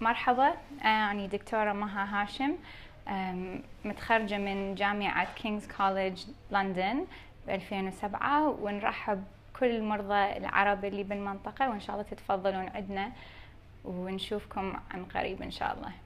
مرحبا، أنا دكتورة مها هاشم، متخرجة من جامعة كينغز كوليدج لندن ب2007، ونرحب كل المرضى العرب اللي بالمنطقة، وإن شاء الله تتفضلون عندنا ونشوفكم عن قريب إن شاء الله.